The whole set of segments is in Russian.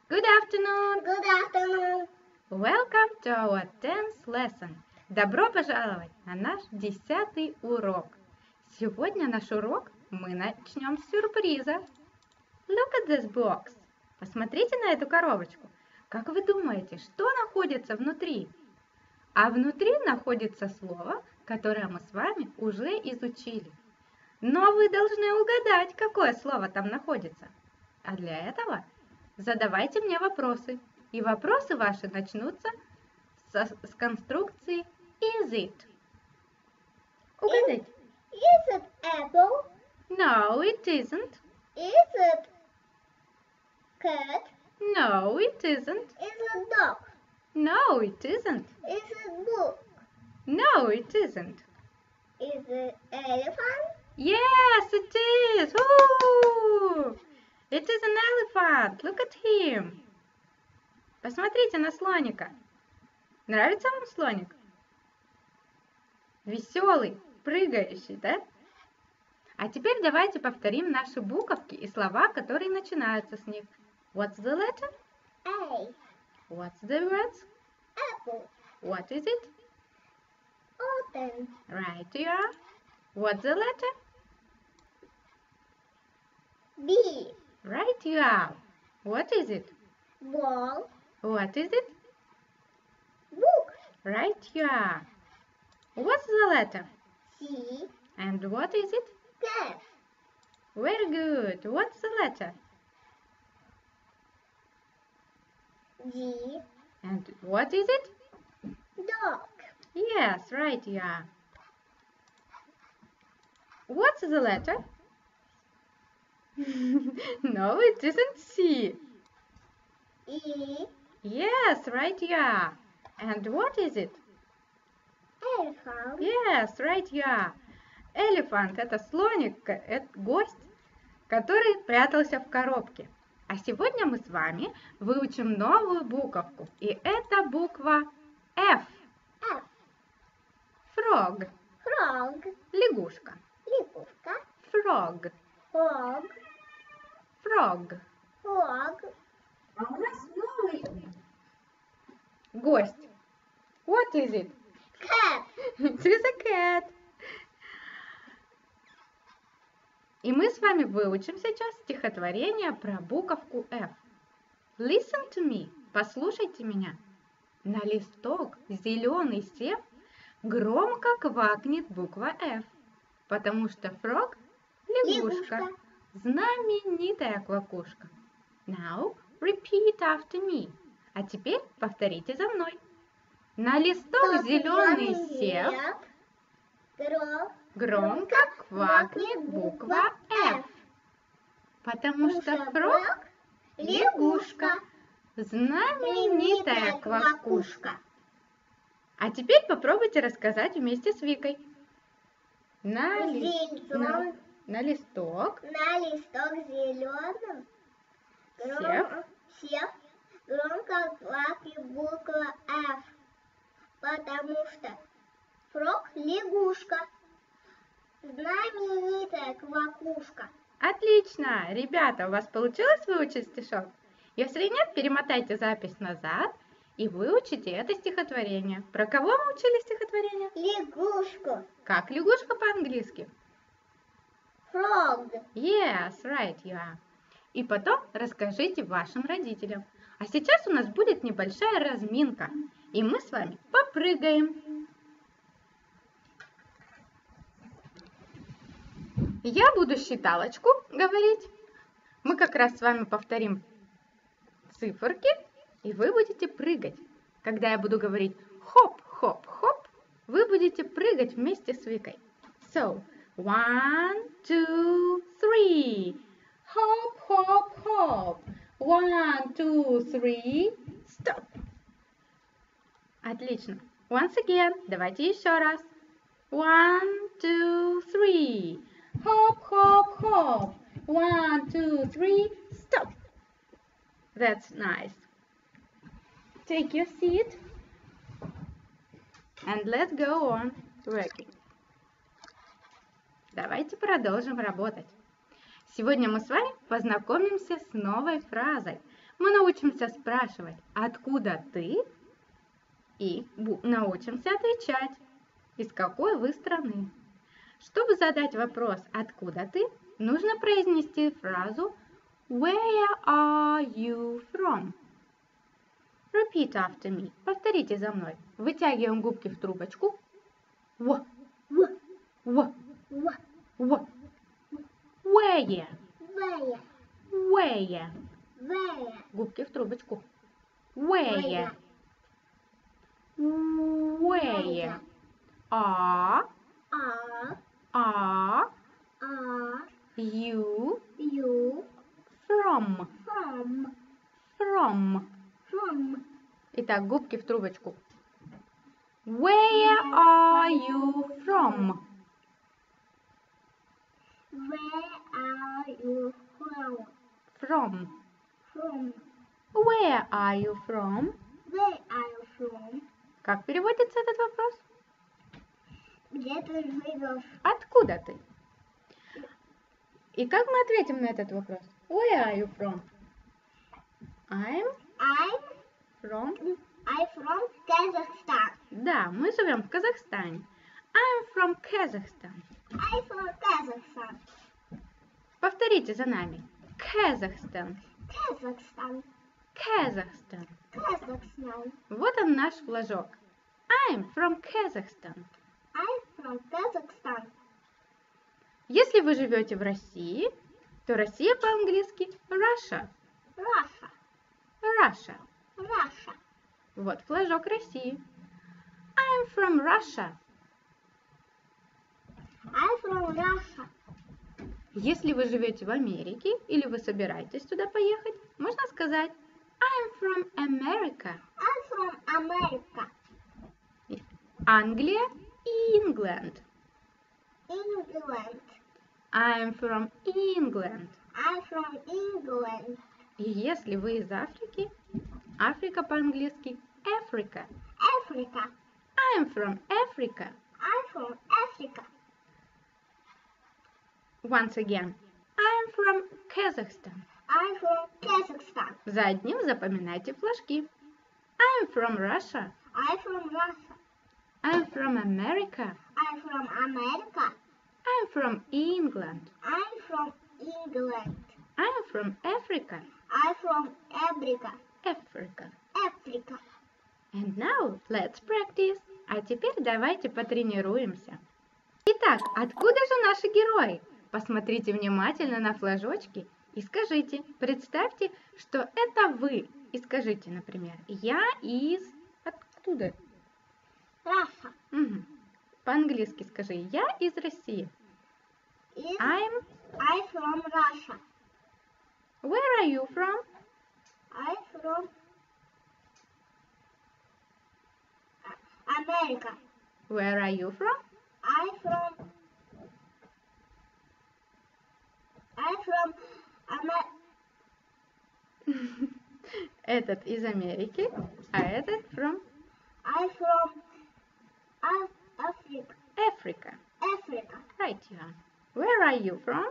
Good afternoon. Good afternoon. Welcome to our 10th lesson. Добро пожаловать на наш 10-й урок. Сегодня наш урок мы начнем с сюрприза. Look at this box. Посмотрите на эту коробочку. Как вы думаете, что находится внутри? А внутри находится слово, которое мы с вами уже изучили. Но вы должны угадать, какое слово там находится. А для этого задавайте мне вопросы. И вопросы ваши начнутся с конструкции is it. Угадайте. Is it apple? No, it isn't. Is it cat? No, it isn't. Is it dog? No, it isn't. Is it book? No, it isn't. Is it elephant? Yes, it is. Ooh! It is an elephant. Look at him. Посмотрите на слоника. Нравится вам слоник? Веселый, прыгающий, да? А теперь давайте повторим наши буковки и слова, которые начинаются с них. What's the letter? A. What's the words? Apple. What is it? Orange. Right you are. What's the letter? B. Right you are. What is it? Ball. What is it? Book. Right you are. What's the letter? C. And what is it? Cat. Very good. What's the letter? G. And what is it? Dog. Yes, right you are. What's the letter? No, it isn't C. E. Yes, right you are. And what is it? Elephant. Yes, right you are. Elephant – это слоник, это гость, который прятался в коробке. А сегодня мы с вами выучим новую буковку. И это буква F. F. Frog. Frog. Лягушка. Лягушка. Frog. Frog. Frog. Frog. А у нас новый гость. What is it? Cat. It is a cat. И мы с вами выучим сейчас стихотворение про буковку F. Listen to me. Послушайте меня. На листок зеленый сев громко квакнет буква F, потому что frog – лягушка, знаменитая квакушка. Now repeat after me. А теперь повторите за мной. На листок зеленый сев громко квакнет буква F, потому что frog – лягушка, знаменитая квакушка. А теперь попробуйте рассказать вместе с Викой. На листок На листок зеленым сев громко квакнет буква F, потому что фрог лягушка, знаменитая квакушка. Отлично! Ребята, у вас получилось выучить стишок? Если нет, перемотайте запись назад и выучите это стихотворение. Про кого мы учили стихотворение? Лягушку. Как лягушка по-английски? Frog. Yes, right you are. И потом расскажите вашим родителям. А сейчас у нас будет небольшая разминка, и мы с вами попрыгаем. Я буду считалочку говорить. Мы как раз с вами повторим циферки, и вы будете прыгать. Когда я буду говорить хоп, хоп, хоп, вы будете прыгать вместе с Викой. So, 1, 2, 3. Хоп, хоп, хоп. 1, 2, 3. Stop. Отлично. Once again. Давайте еще раз. 1, 2, 3. Hop, hop, hop. 1, 2, 3. Stop. That's nice. Take your seat. And let's go on working. Давайте продолжим работать. Сегодня мы с вами познакомимся с новой фразой. Мы научимся спрашивать «Откуда ты?» и научимся отвечать «Из какой вы страны?». Чтобы задать вопрос «Откуда ты?», нужно произнести фразу Where are you from? Repeat after me. Повторите за мной. Вытягиваем губки в трубочку. В. В. В. В. В. Where? Where? Where? Where? Губки в трубочку. Where? Where? Are Are you you from? From. from? Итак, губки в трубочку. Where are you from? Where are you from? From. From. Where are you from? Where are you from? Как переводится этот вопрос? Где ты живешь? Откуда ты? И как мы ответим на этот вопрос? Where are you from? I'm from... from Kazakhstan. Да, мы живем в Казахстане. I'm from Kazakhstan. I'm from Kazakhstan. Повторите за нами. Kazakhstan. Kazakhstan. Kazakhstan. Kazakhstan. Вот он наш флажок. I'm from Kazakhstan. I'm from Kazakhstan. Если вы живете в России, то Россия по-английски Russia. Russia. Russia. Russia. Вот флажок России. I'm from Russia. I'm from Russia. Если вы живете в Америке или вы собираетесь туда поехать, можно сказать I'm from America. I'm from America. Англия и England. England. I'm from England. I'm from England. И если вы из Африки, Африка по-английски Africa. Africa. I'm from Africa. I'm from Africa. Once again. I'm from Kazakhstan. I'm from Kazakhstan. За одним запоминайте флажки. I'm from Russia. I'm from Russia. I'm from America. I'm from America. I'm from England. I'm from England. I'm from Africa. I'm from Africa. Africa. Africa. And now let's practice. А теперь давайте потренируемся. Итак, откуда же наши герои? Посмотрите внимательно на флажочки и скажите, представьте, что это вы. И скажите, например, я из... Откуда? Russia. Угу. По-английски скажи, я из России. I'm from Russia. Where are you from? I'm from America. Where are you from? I'm from Этот из Америки, а этот from I'm from Africa. Africa. Africa. Right, Johan. Where are you from?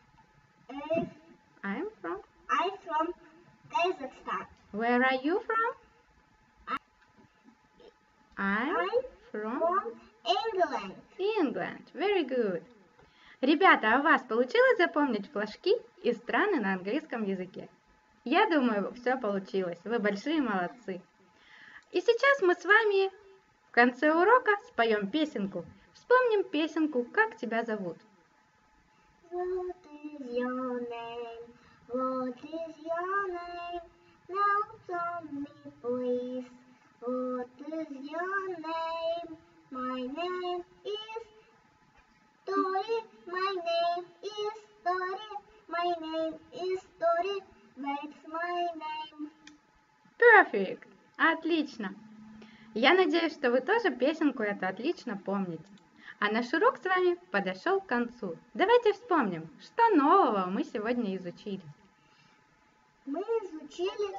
I'm from Kazakhstan. Where are you from? I'm from England. England. Very good. Ребята, а у вас получилось запомнить флажки и страны на английском языке? Я думаю, все получилось. Вы большие молодцы. И сейчас мы с вами в конце урока споем песенку. Вспомним песенку «Как тебя зовут». What is your name? What is your name? Now tell me please. What is your name? My name is Tori. My name is Tori. My name is Tori. That's my name. Perfect! Отлично! Я надеюсь, что вы тоже песенку эту отлично помните. А наш урок с вами подошел к концу. Давайте вспомним, что нового мы сегодня изучили. Мы изучили,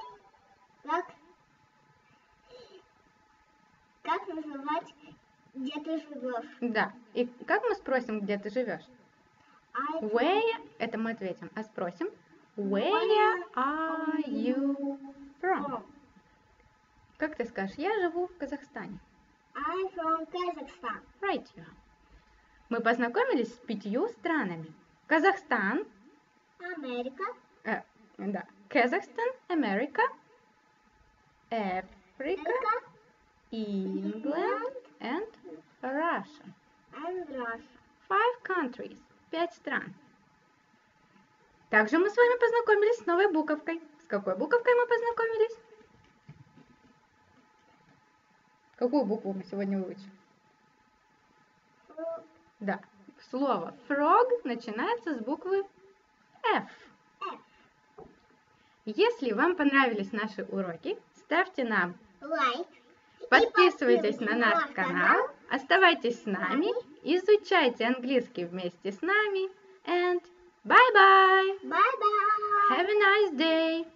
как называть, где ты живешь. Да, и как мы спросим, где ты живешь? Where, это мы ответим, а спросим Where are you from? Как ты скажешь? Я живу в Казахстане. I'm from Kazakhstan. Right, you are. Мы познакомились с 5 странами. Казахстан, Америка, да, Казахстан, Америка, Africa, England and Russia. and Russia. 5 countries, 5 стран. Также мы с вами познакомились с новой буковкой. С какой буковкой мы познакомились? Какую букву мы сегодня выучим? Да, слово frog начинается с буквы F. Если вам понравились наши уроки, ставьте нам Лайк. подписывайтесь на наш канал, оставайтесь с нами, изучайте английский вместе с нами, and bye-bye! Bye-bye. Have a nice day!